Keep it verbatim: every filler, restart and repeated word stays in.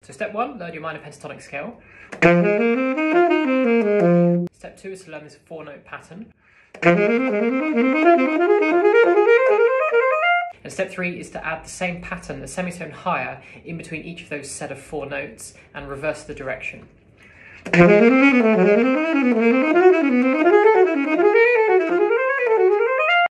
So step one, learn your minor pentatonic scale. Step two is to learn this four note pattern. And step three is to add the same pattern, the semitone higher, in between each of those set of four notes and reverse the direction.